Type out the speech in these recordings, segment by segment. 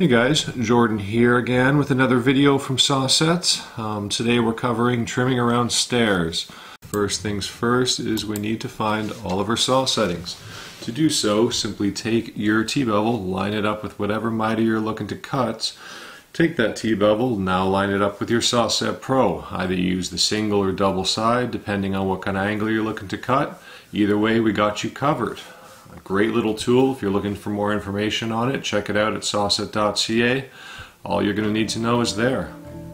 Hey guys, Jordan here again with another video from SAWSET. Today we're covering trimming around stairs. First things first is we need to find all of our saw settings. To do so, simply take your T-bevel, line it up with whatever miter you're looking to cut. Take that T-bevel, now line it up with your SAWSET Pro. Either use the single or double side depending on what kind of angle you're looking to cut. Either way, we got you covered. A great little tool. If you're looking for more information on it, check it out at sawset.ca. All you're going to need to know is there.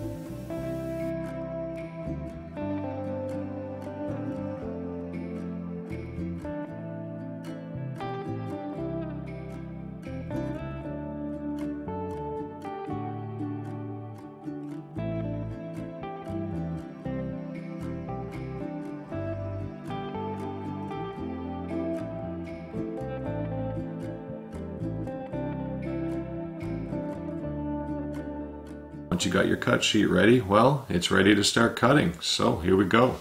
Once you got your cut sheet ready, well, it's ready to start cutting. So here we go.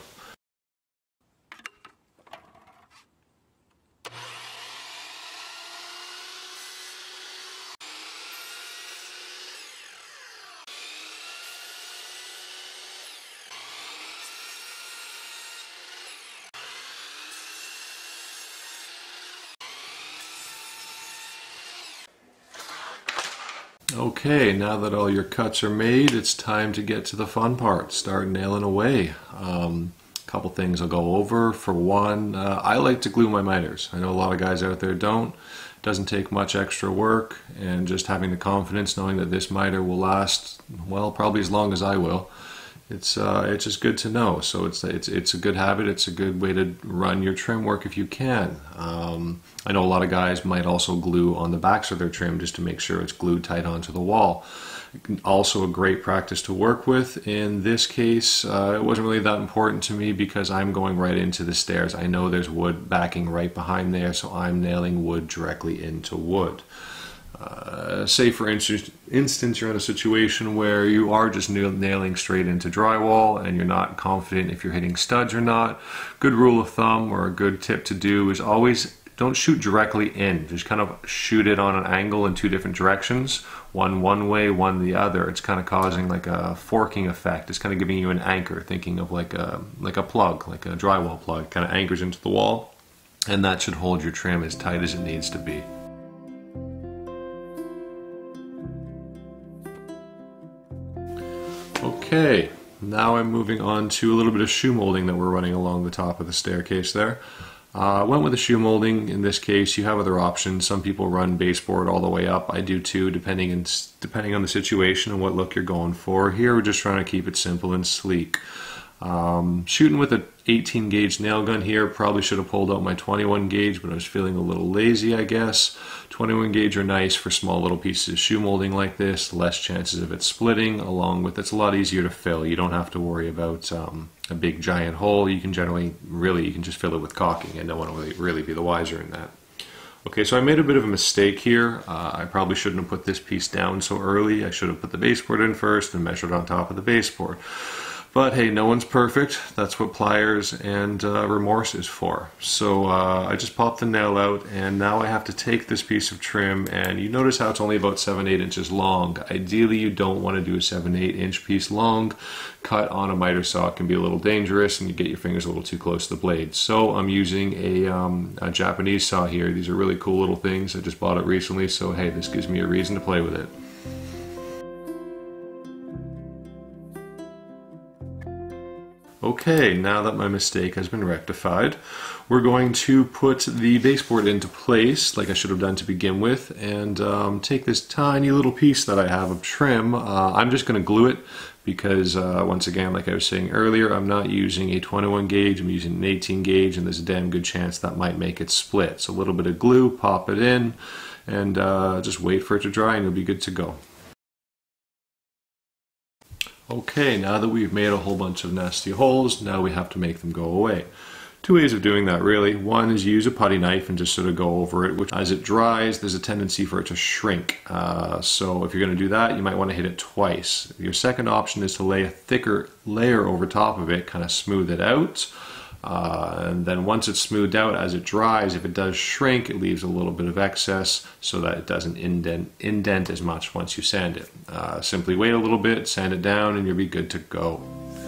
Okay, now that all your cuts are made, it's time to get to the fun part. Start nailing away. A couple things I'll go over. For one, I like to glue my miters. I know a lot of guys out there don't. It doesn't take much extra work, and just having the confidence knowing that this miter will last, well, probably as long as I will. It's just good to know. So it's a good habit. It's a good way to run your trim work if you can. I know a lot of guys might also glue on the backs of their trim just to make sure it's glued tight onto the wall. Also a great practice to work with. In this case, it wasn't really that important to me because I'm going right into the stairs. I know there's wood backing right behind there, so I'm nailing wood directly into wood. Say for instance you're in a situation where you are just nailing straight into drywall and you're not confident if you're hitting studs or not. Good rule of thumb or a good tip to do is always don't shoot directly in. Just kind of shoot it on an angle in two different directions. One way, one the other. It's kind of causing like a forking effect. It's kind of giving you an anchor, thinking of like a plug, like a drywall plug. Kind of anchors into the wall, and that should hold your trim as tight as it needs to be. Okay, now I'm moving on to a little bit of shoe molding that we're running along the top of the staircase there. Went with the shoe molding. In this case, you have other options. Some people run baseboard all the way up. I do too, depending on the situation and what look you're going for. Here we're just trying to keep it simple and sleek. Shooting with an 18 gauge nail gun here, probably should have pulled out my 21 gauge, but I was feeling a little lazy, I guess. 21 gauge are nice for small little pieces of shoe molding like this, less chances of it splitting, along with it's a lot easier to fill. You don't have to worry about a big giant hole. You can you can just fill it with caulking and no one will really be the wiser in that. Okay, so I made a bit of a mistake here. I probably shouldn't have put this piece down so early. I should have put the baseboard in first and measured on top of the baseboard. But hey, no one's perfect. That's what pliers and remorse is for. So I just popped the nail out, and now I have to take this piece of trim, and you notice how it's only about 7-8 inches long. Ideally, you don't want to do a 7-8 inch piece long. Cut on a miter saw can be a little dangerous, and you get your fingers a little too close to the blade. So I'm using a Japanese saw here. These are really cool little things. I just bought it recently, so hey, this gives me a reason to play with it. Okay, now that my mistake has been rectified, we're going to put the baseboard into place like I should have done to begin with, and take this tiny little piece that I have of trim. I'm just going to glue it because once again, like I was saying earlier, I'm not using a 21 gauge, I'm using an 18 gauge, and there's a damn good chance that might make it split. So a little bit of glue, pop it in, and just wait for it to dry and you'll be good to go. Okay, now that we've made a whole bunch of nasty holes, now we have to make them go away. Two ways of doing that really. One is use a putty knife and just sort of go over it, which as it dries, there's a tendency for it to shrink. So if you're going to do that, you might want to hit it twice. Your second option is to lay a thicker layer over top of it, kind of smooth it out. And then once it's smoothed out, as it dries, if it does shrink, it leaves a little bit of excess so that it doesn't indent as much once you sand it. Simply wait a little bit, sand it down, and you'll be good to go.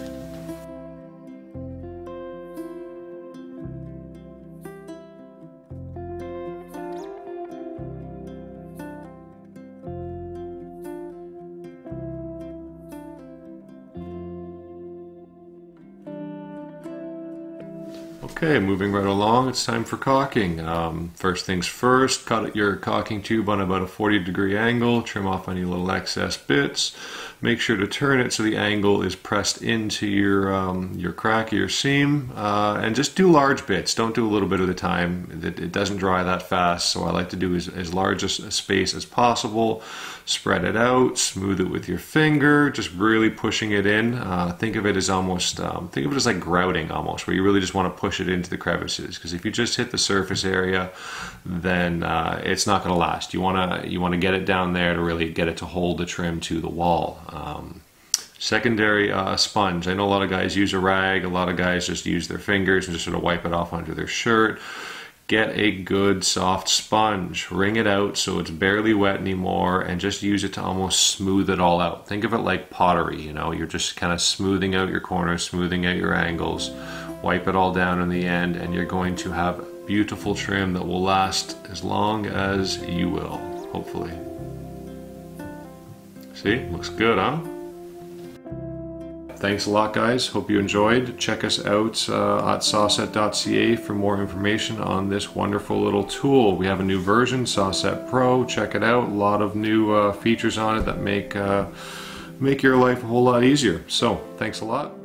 Okay, moving right along, it's time for caulking. First things first, cut your caulking tube on about a 40-degree angle, trim off any little excess bits. Make sure to turn it so the angle is pressed into your crack of your seam, and just do large bits. Don't do a little bit at a time. It doesn't dry that fast, so I like to do as large a space as possible. Spread it out, smooth it with your finger, just really pushing it in. Think of it as almost, think of it as like grouting almost, where you really just want to push it into the crevices, because if you just hit the surface area, then it's not going to last. You want to get it down there to really get it to hold the trim to the wall. Secondary, sponge. I know a lot of guys use a rag, a lot of guys just use their fingers and just sort of wipe it off under their shirt. Get a good soft sponge, wring it out so it's barely wet anymore, and just use it to almost smooth it all out. Think of it like pottery, you know, you're just kind of smoothing out your corners, smoothing out your angles. Wipe it all down in the end, and you're going to have beautiful trim that will last as long as you will, hopefully. See, looks good, huh? Thanks a lot, guys. Hope you enjoyed. Check us out at SAWSET.ca for more information on this wonderful little tool. We have a new version, SAWSET Pro. Check it out. A lot of new features on it that make your life a whole lot easier. So, thanks a lot.